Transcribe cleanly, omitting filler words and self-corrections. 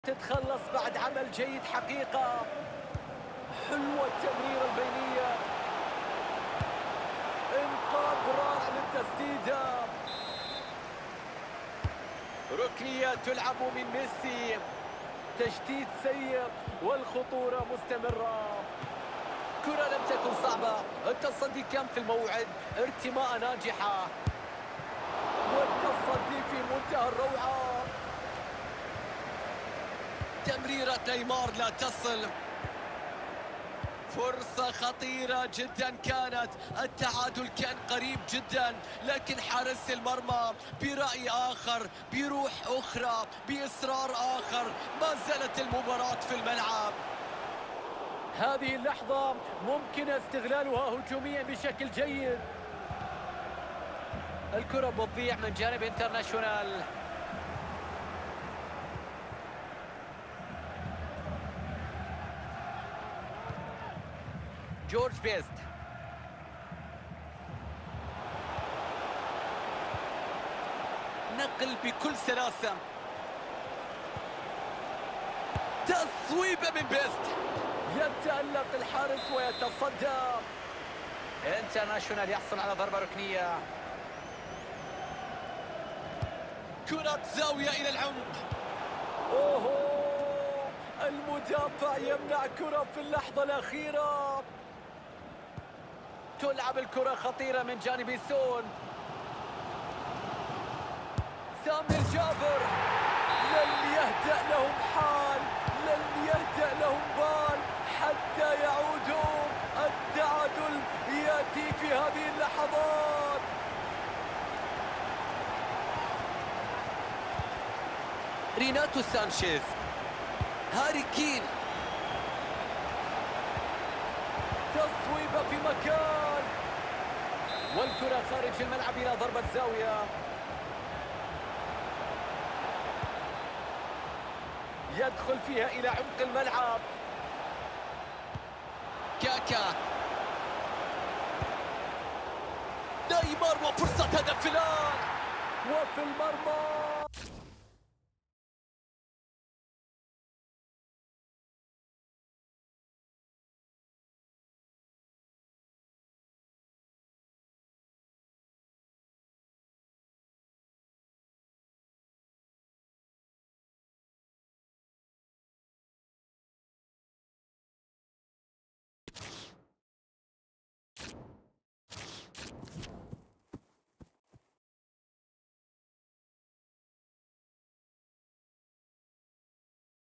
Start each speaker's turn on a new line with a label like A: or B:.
A: تتخلص بعد عمل جيد حقيقة. حلوة التمريرة البينية، انقاذ رائع للتسديدة. ركنية تلعب من ميسي، تشتيت سيء والخطورة مستمرة. كرة لم تكن صعبة، التصدي كان في الموعد، ارتماء ناجحة والتصدي في منتهى الروعة. تمريرة نيمار لا تصل، فرصة خطيرة جدا كانت، التعادل كان قريب جدا، لكن حارس المرمى برأي آخر، بروح أخرى، بإصرار آخر، ما زالت المباراة في الملعب. هذه اللحظة ممكن استغلالها هجوميا بشكل جيد. الكرة بتضيع من جانب انترناشونال. جورج بيست، نقل بكل سلاسة، تصويبة من بيست، يتألق الحارس ويتصدى. انترناشونال يحصل على ضربة ركنية. كرة زاوية إلى العمق. أوه، المدافع يمنع كرة في اللحظة الأخيرة. تلعب الكرة خطيرة من جانب سون. سامي الجابر، لن يهدأ لهم حال، لن يهدأ لهم بال حتى يعودوا. التعادل يأتي في هذه اللحظات. ريناتو سانشيز، هاري كين، تصويبة في مكان، والكرة خارج الملعب إلى ضربة زاوية. يدخل فيها إلى عمق الملعب. كاكا، نيمار وفرصة هدف الآن، وفي المرمى